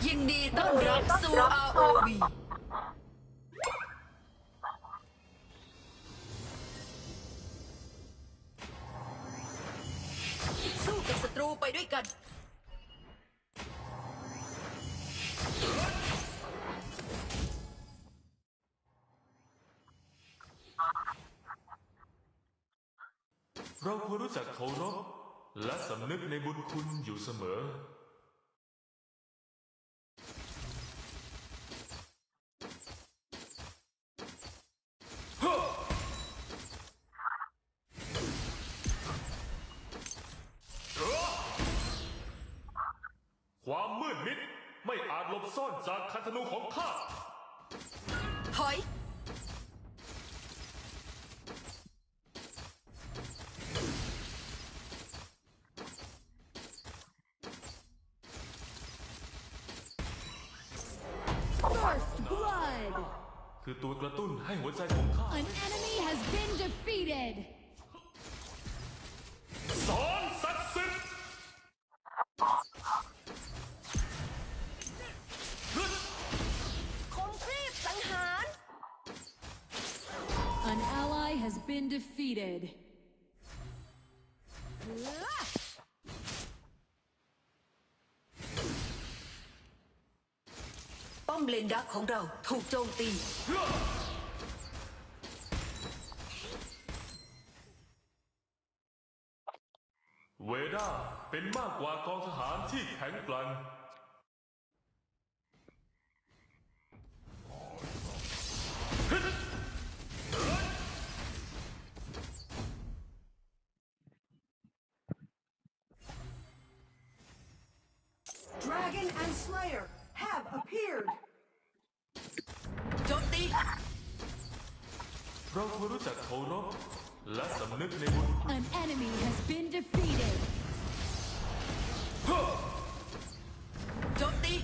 ยินดีต้อนรับสู่ ROV สู้กับศัตรูไปด้วยกันเราควรรู้จักเคารพและสำนึกในบุญคุณอยู่เสมอความมืดมิดไม่อาจหลบซ่อนจากคันธนูของข้าถอยคือตัวกระตุ้นให้หัวใจของข้า An enemy has been defeated สอนศักดิ์สิทธิ์คมกรีบสังหาร An ally has been defeated ป้อมเลนดักของเราถูกโจมตีเวด้าเป็นมากกว่ากองทหารที่แข็งแกร่ง Dragon and Slayer have appeared. โจมตีเราควรรู้จักเคารพและสำนึกในบุญคุณ An enemy has been defeated โจมตี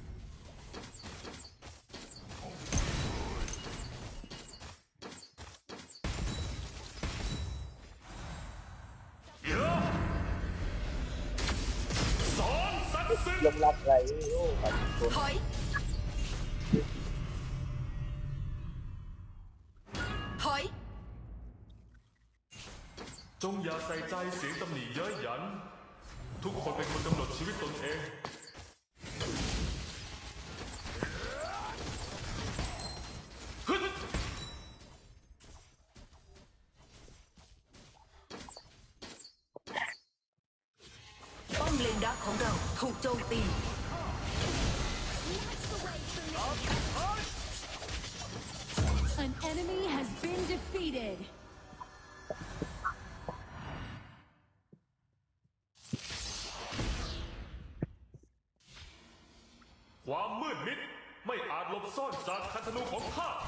สอนศักดิ์สิทธิ์ยอมรับอะไรโอ้ปัดคนถอยถอยจงอย่าใส่ใจเสียงตำหนิเย้ยหยันทุกคนเป็นคนกำหนดชีวิตตนเองป้อมเลนดักของเราถูกโจมตี An enemy has been defeated ความมืดมิดไม่อาจหลบซ่อนจากคันธนูของข้า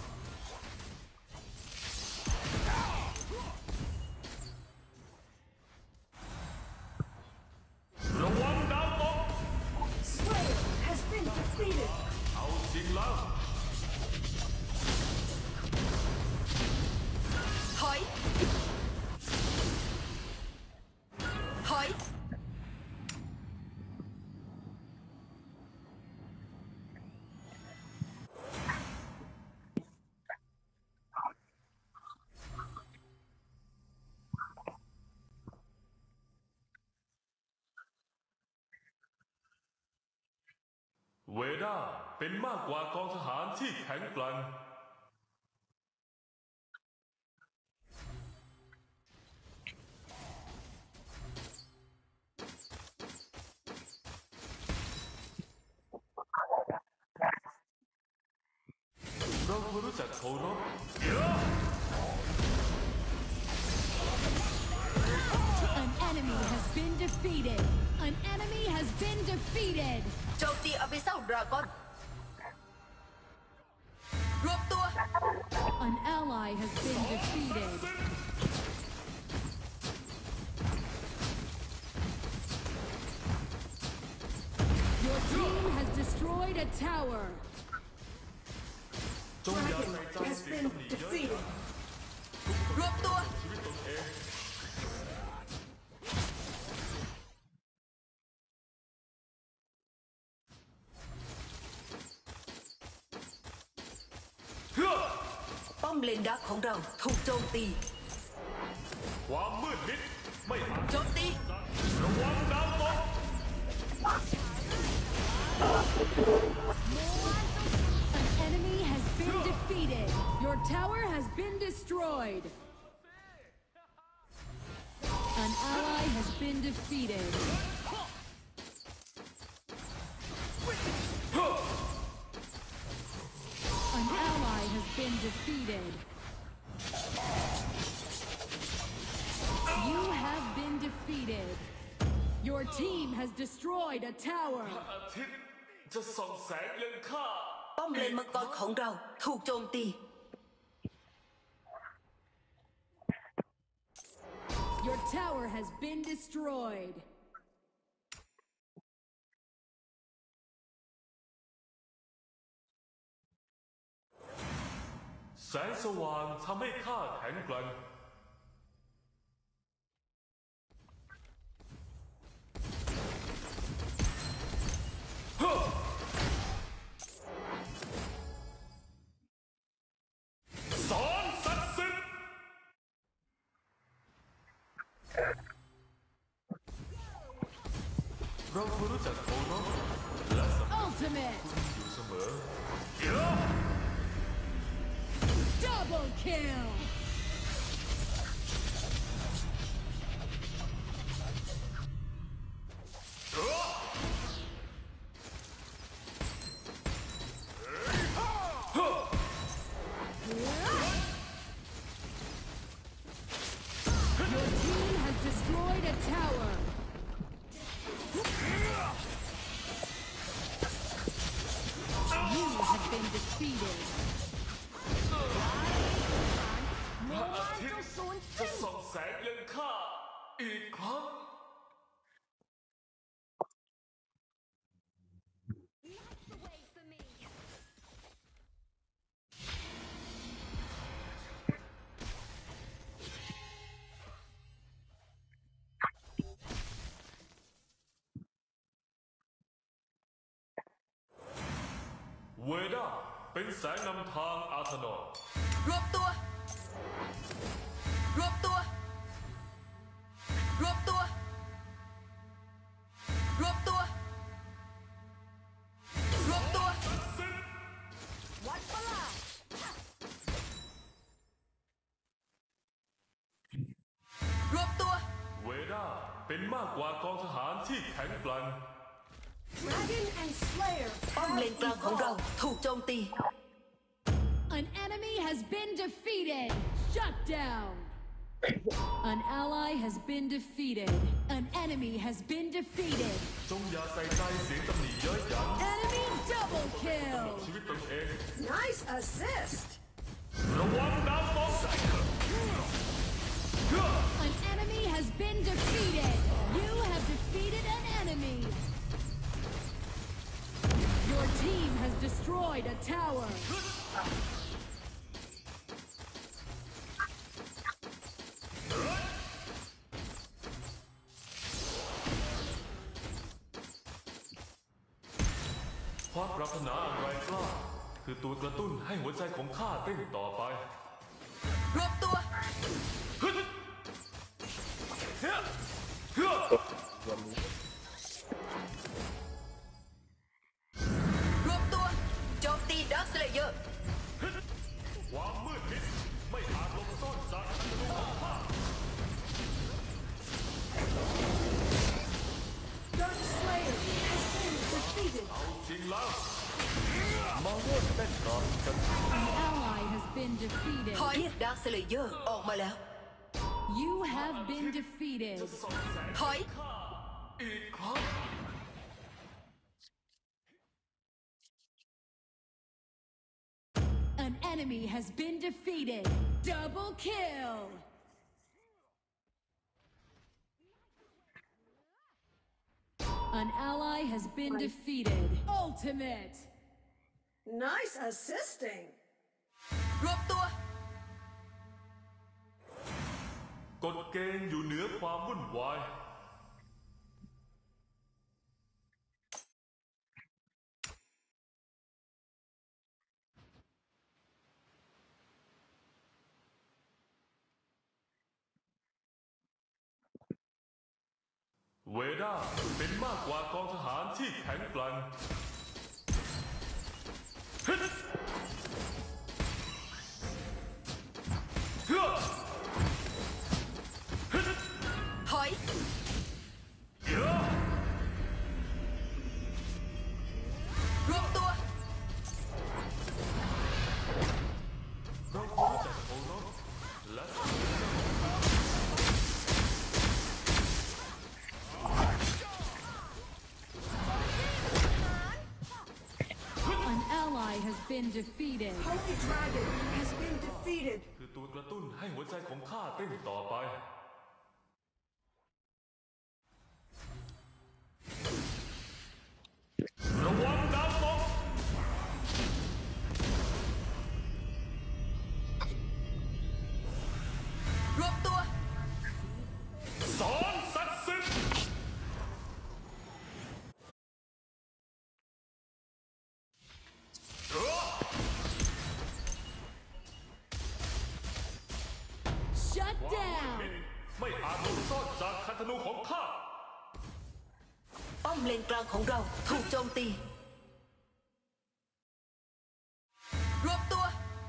ระวังดาวตก Slayer has been defeated. เอาจริงแล้วถอยถอยเวด้าเป็นมากกว่ากองทหารที่แข็งแกร่งเราควรรู้จักเคารพ An enemy has been defeated An enemy has been defeated โจมตีอภิเษกดราก้อนรวมตัว An ally has been defeated Your team has destroyed a tower จงอย่า Dragon ใส่ใจ has เสียง been ตำหนิเย้ยหยัน defeated. รวมตัวชีวิตตนเองถเลนดักของเราถูกโจมตีความมืดมิดไม่อาจโจมตีระวังดาวตก An enemy has been defeated. Your tower has been destroyed. An ally has been defeated. An ally has been defeated. You have been defeated. Your team has destroyed a tower. อาทิตย์จะส่องแสงยังข้าป้อมเลนมังกรของเราถูกโจมตี Your tower has been destroyed. แสงสว่างทำให้ข้าแข็งแกร่งสอนศักดิ์สิทธิ์เราควรรู้จักเคารพและสำนึก Ultimate อยู่เสมอ double kill. Your team has destroyed a tower. You have been defeated. พระอาทิตย์จะส่องแสงยังข้าอีกครั้ง เวด้าเป็นแสงนำทางอาธนอรวบตัว รวบตัว รวบตัว รวบตัว รวบตัว วัดปะล่ะรวบตัวเวด้าเป็นมากกว่ากองทหารที่แข็งแกร่ง Dragon and Slayer ป้อมเลน have กลางของเรา evolved. ถูกโจมตี An enemy has been defeated. Shut down. An ally has been defeated. An enemy has been defeated. จงอย่าใส่ใจเสียงตำหนิเย้ยหยัน Enemy double kill. ชีวิตตนเอง Nice assist. ระวังน้ำตก An enemy has been defeated. You have defeated an enemy. Your team has destroyed a tower. "ความปรารถนาอันแรงกล้าคือตัวกระตุ้นให้หัวใจของข้าเต้นต่อไปรวบตัวรวมนี้รวบตัว โจมตีดักสเลเยอร์ความมืดมิดไม่อาจหลบซ่อนจากศัตรูของข้า Dark Slayer has been defeated. เอาจริงแล้วมาร่วมเต้นรำกัน An ally has been defeated. ถอยดักสเลเยอร์ออกมาแล้ว You have been defeated. ส่องแสงถอยข้าอีกครั้ง An enemy has been defeated. Double kill. An ally has been defeated. Ultimate. Nice assisting. รวบตัวกฎเกณฑ์อยู่เหนือความวุ่นวายเวด้าเป็นมากกว่ากองทหารที่แข็งแกร่งฮึดเฮ้อฮึดถอยเยอะรวมตัวเราควรรู้จักเคารพและ An ally has been defeated. Holy Dragon has been defeated. คือตัวกระตุ้นให้หัวใจของข้าเต้นต่อไป ระวังดาวตกรวมตัวสอนศักดิ์สิทธิ์ Shut down. ไม่อาจหลบซ่อนจากคันธนูของข้าป้อมเลนกลางของเราถูกโจมตี รวมตัว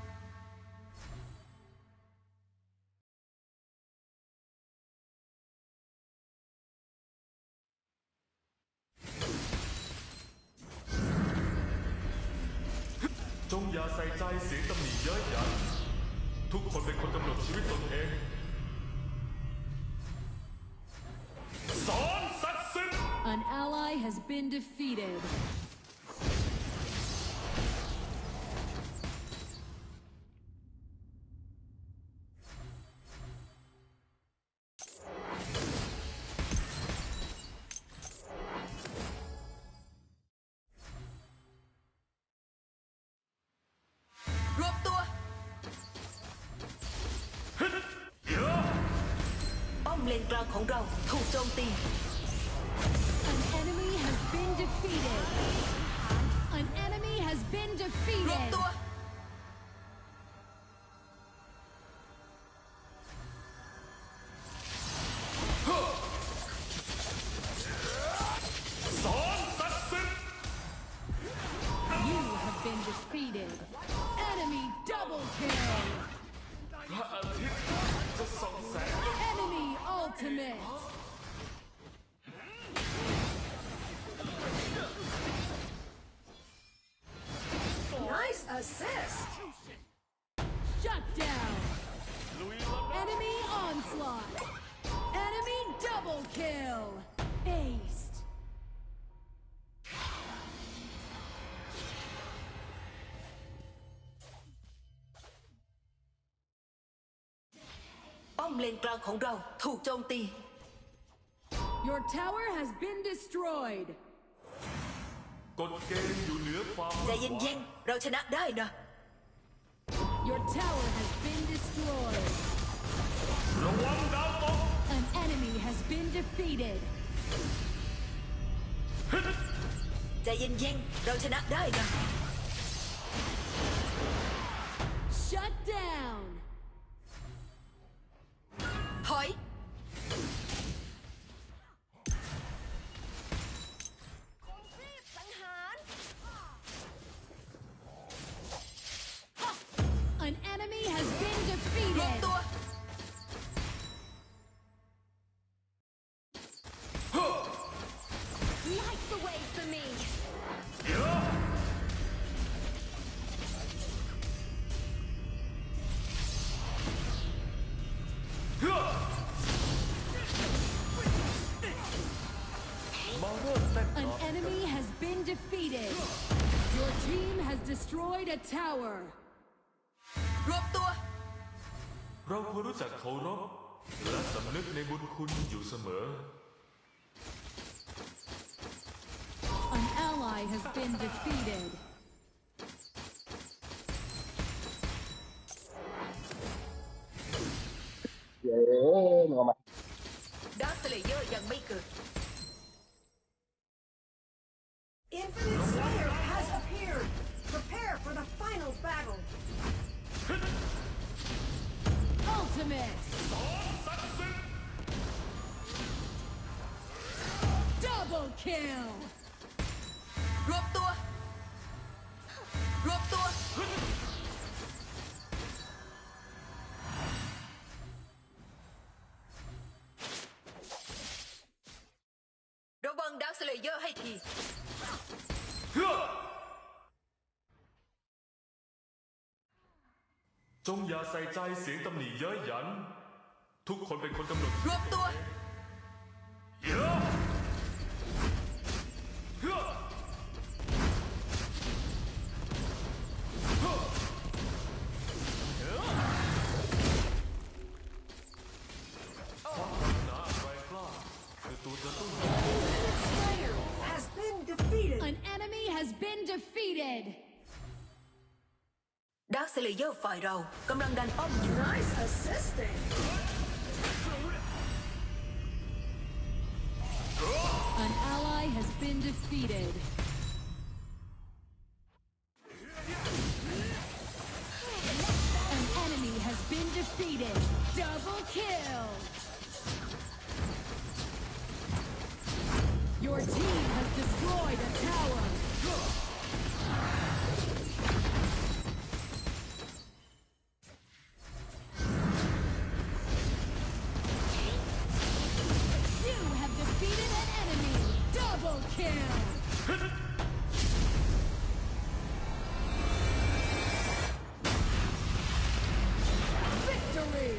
จงอย่าใส่ใจเสียงตำหนิเย้ยหยันทุกคนเป็นคนกำหนดชีวิตตนเอง สอนศักดิ์สิทธิ์ An ally has been defeated. รวมตัวเยอะป้อมเลนกลางของเราถูกโจมตี An enemy has been defeated. An enemy has been รวม defeated. ตัวสอนศักดิ์สิทธิ์ You have been defeated. Enemy double kill. พระอาทิตย์จะส่องแสง Enemy ultimate. Nice assist. Shut down. Enemy onslaught. Enemy double kill. Aced. ป้อมเลนกลางของเราถูกโจมตี Your tower has been destroyed. กฎเกณฑ์อยู่เหนือความใจเย็นๆ เราชนะได้นะ Your tower has been destroyed. ระวังดาวตก An enemy has been defeated. ใจเย็นๆ เราชนะได้นะ Shut down. ถอย An enemy has been รวม defeated. ตัว Light the way for me. เยอะเฮ้อมาเริ่มเต้น An ต่อ enemy has been defeated. Your team has destroyed a tower. รวมตัวเราควรรู้จักเคารพและสำนึกในบุญคุณอยู่เสมอ An ally has been defeated. เย้มึงเอามาดาร์คสเลเยอร์ยังไม่เกิด Infinite Slayer has appeared. Prepare for the final battle. Ultimate. kill. รวบตัว รวบตัว ระวังดักสเลเยอร์ให้ทีจงอย่าใส่ใจเสียงตำหนิเย้ยหยัน ทุกคนเป็นคนกำหนดรวบตัวเยอะเฮ้อความปรารถนาอันแรงกล้าคือตัวจะต้อง Slayer has been defeated. An enemy has been defeated. ดักสเลเยอร์ฝ่ายเรากำลังดันป้อมอยู่ Nice assisting. An ally has been defeated. An enemy has been defeated. Double kill. Your team has destroyed a tower. You have defeated an enemy. Double kill. Victory.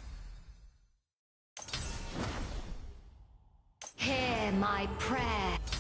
Hear my prayer.